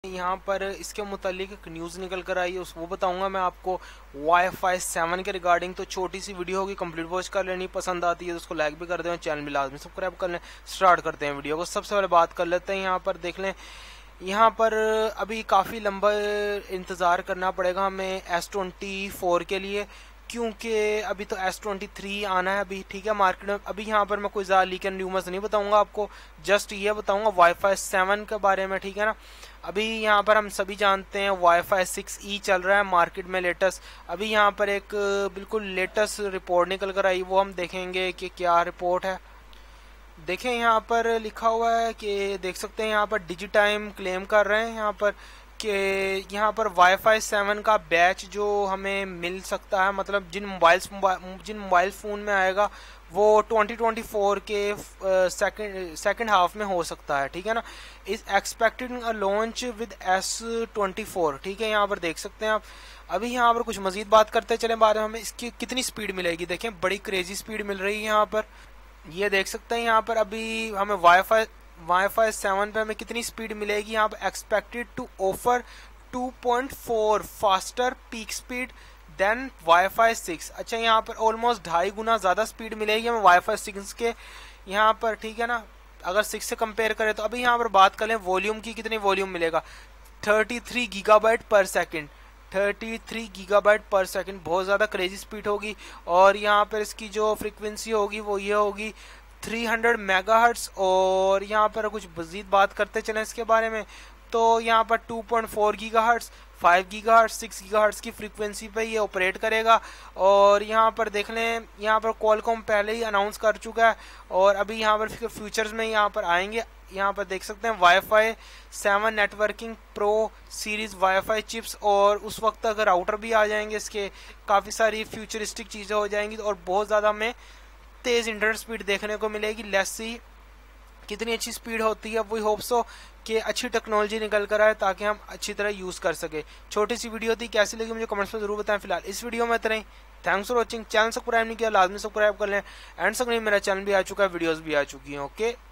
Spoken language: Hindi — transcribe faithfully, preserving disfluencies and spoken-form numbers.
यहाँ पर इसके मुतालिक एक न्यूज़ निकल कर आई है, उस वो बताऊंगा मैं आपको वाईफाई सेवन के रिगार्डिंग। तो छोटी सी वीडियो होगी, कंप्लीट वॉच कर लेनी, पसंद आती है तो उसको लाइक भी कर दें, चैनल भी लाजमी सब्सक्राइब कर लें। स्टार्ट करते हैं वीडियो को। सबसे पहले बात कर लेते हैं, यहाँ पर देख लें, यहाँ पर अभी काफ़ी लंबा इंतज़ार करना पड़ेगा हमें एस ट्वेंटी फोर के लिए, क्योंकि अभी तो एस ट्वेंटी थ्री आना है अभी, ठीक है, मार्केट में। अभी यहाँ पर मैं कोई ज़्यादा लीक एंड र्यूमर्स नहीं बताऊंगा आपको, जस्ट ये बताऊंगा वाईफाई सेवन के बारे में, ठीक है ना। अभी यहाँ पर हम सभी जानते हैं वाईफाई सिक्स ई चल रहा है मार्केट में लेटेस्ट। अभी यहाँ पर एक बिल्कुल लेटेस्ट रिपोर्ट निकल कर आई, वो हम देखेंगे कि क्या रिपोर्ट है। देखें यहाँ पर लिखा हुआ है कि देख सकते हैं यहाँ पर डिजिटाइम क्लेम कर रहे हैं यहाँ पर कि यहाँ पर वाईफाई सेवन का बैच जो हमें मिल सकता है, मतलब जिन मोबाइल्स जिन मोबाइल फ़ोन में आएगा वो ट्वेंटी ट्वेंटी फोर के सेकंड सेकंड हाफ में हो सकता है, ठीक है ना। Is expected a launch with S twenty four, ठीक है, यहाँ पर देख सकते हैं आप। अभी यहाँ पर कुछ मजीद बात करते चले बारे में, हमें इसकी कितनी स्पीड मिलेगी। देखें बड़ी क्रेजी स्पीड मिल रही है यहाँ पर, ये देख सकते हैं यहाँ पर। अभी हमें वाईफाई वाईफाई सेवन पे हमें कितनी स्पीड मिलेगी, यहाँ पर expected to offer two point four faster peak speed than wifi six. अच्छा, यहाँ पर ऑलमोस्ट ढाई गुना ज़्यादा स्पीड मिलेगी हमें वाईफाई सिक्स के यहाँ पर, ठीक है ना, अगर सिक्स से कंपेयर करें तो। अभी यहाँ पर बात करें वॉल्यूम की, कितनी वॉल्यूम मिलेगा, thirty three gigabyte per second thirty three gigabyte per second, बहुत ज़्यादा क्रेजी स्पीड होगी। और यहाँ पर इसकी जो फ्रीक्वेंसी होगी वो ये होगी थ्री हंड्रेड मेगाहर्ट्ज़। और यहाँ पर कुछ मज़ीद बात करते चलें इसके बारे में, तो यहाँ पर two point four gigahertz, five gigahertz, six gigahertz की फ्रीक्वेंसी पे ये ऑपरेट करेगा। और यहाँ पर देख लें, यहाँ पर क्वालकॉम पहले ही अनाउंस कर चुका है और अभी यहाँ पर फ्यूचर्स में यहाँ पर आएंगे। यहाँ पर देख सकते हैं wifi seven networking pro series wifi chips, और उस वक्त अगर राउटर भी आ जाएंगे इसके, काफ़ी सारी फ्यूचरिस्टिक चीज़ें हो जाएंगी और बहुत ज़्यादा हमें तेज़ इंटरनेट स्पीड देखने को मिलेगी। लेट्स सी कितनी अच्छी स्पीड होती है, वही होप सो कि अच्छी टेक्नोलॉजी निकल कर आए ताकि हम अच्छी तरह यूज़ कर सके। छोटी सी वीडियो थी, कैसी लगी मुझे कमेंट्स में जरूर बताएं। फिलहाल इस वीडियो में इतना ही। Thanks for watching. Channel subscribe नहीं किया लाजमी सब्सक्राइब कर लें। एंड तक नहीं, मेरा चैनल भी आ चुका है, वीडियोस भी आ चुकी हैं। ओके।